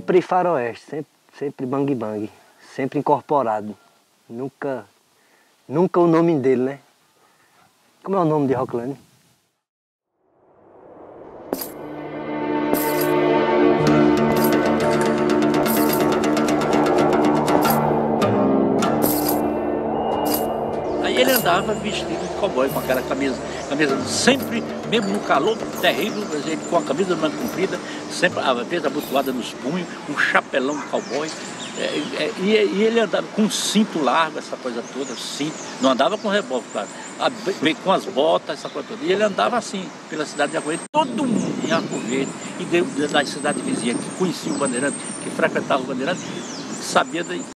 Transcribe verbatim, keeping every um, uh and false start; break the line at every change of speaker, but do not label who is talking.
sempre faroeste, sempre, sempre bang bang, sempre incorporado. Nunca, nunca o nome dele, né? Como é o nome de Rocklane?
Aí ele andava vestido de cowboy, com aquela camisa, camisa sempre, mesmo no calor terrível, ele com a camisa de manga comprida, sempre, às vezes, abotoada nos punhos, um chapelão de cowboy. É, é, e, e ele andava com um cinto largo, essa coisa toda, cinto, não andava com revólver, claro, com as botas, essa coisa toda. E ele andava assim, pela cidade de Arco Verde, todo mundo em Arco Verde, e das cidades vizinhas, que conhecia o Bandeirante, que frequentava o Bandeirante, sabia daí.